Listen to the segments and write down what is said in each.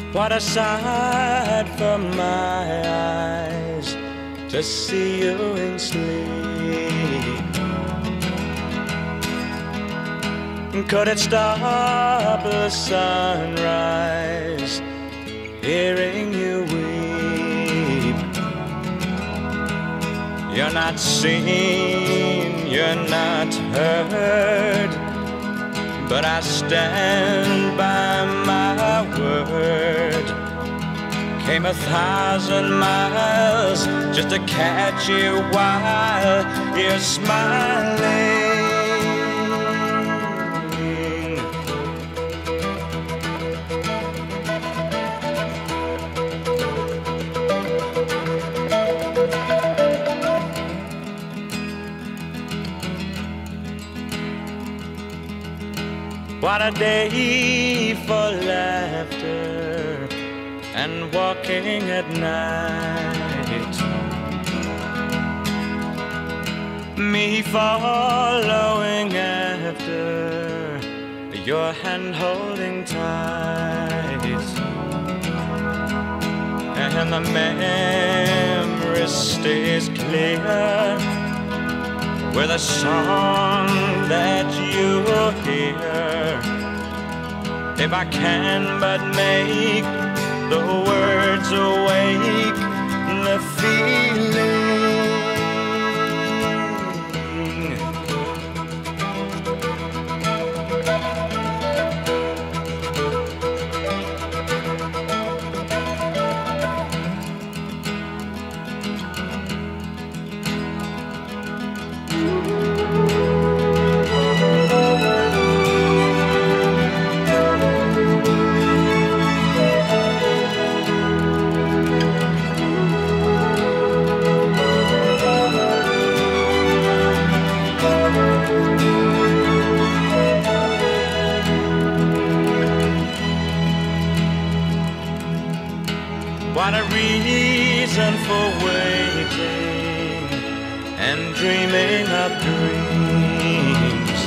What a sight for my eyes to see you in sleep. Could it stop the sunrise, hearing you weep? You're not seen, you're not heard, but I stand by my word. Came 1,000 miles just to catch you while you're smiling. What a day for laughter and walking at night. Me following after, your hand holding tight. And the memory stays clear with a song that you hear. If I can but make the words awake the feeling. What a reason for waiting and dreaming of dreams.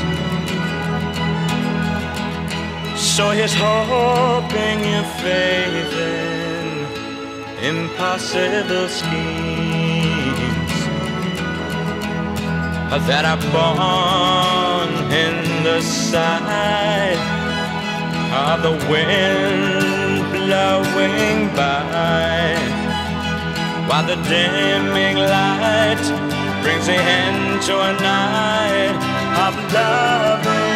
So here's hoping you faith in impossible schemes that are born in the sight of the wind blowing by, while the dimming light brings the end to a night of loving.